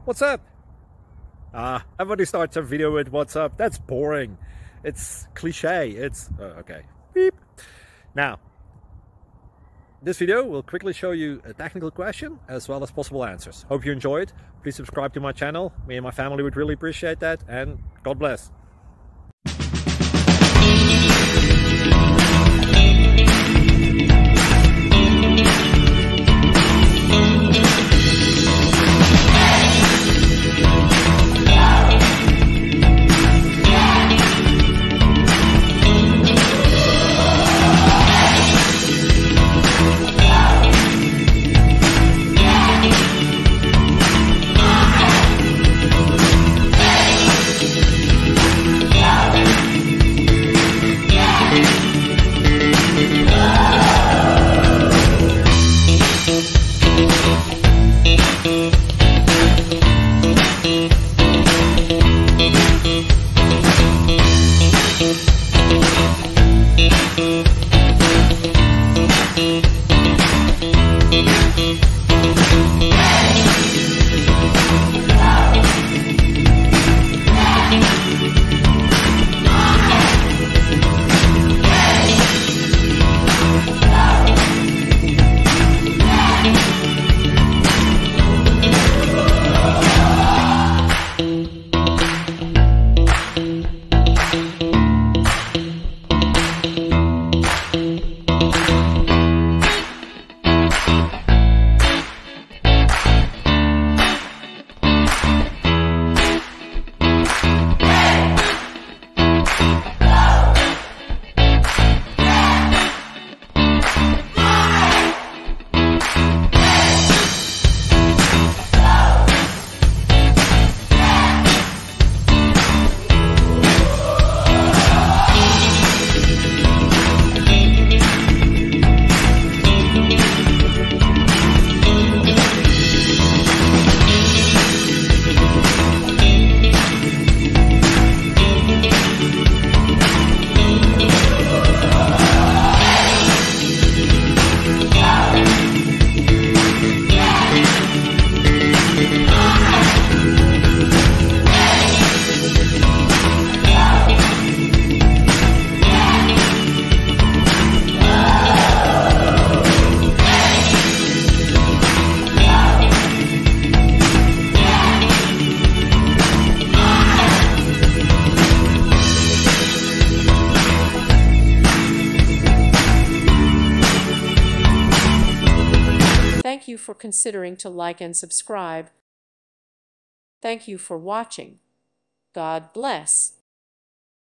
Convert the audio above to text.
What's up? Everybody starts a video with what's up. That's boring. It's cliche. It's okay. Beep. Now, this video will quickly show you a technical question as well as possible answers. Hope you enjoyed. Please subscribe to my channel. Me and my family would really appreciate that, and God bless. Thank you for considering to like and subscribe. Thank you for watching. God bless.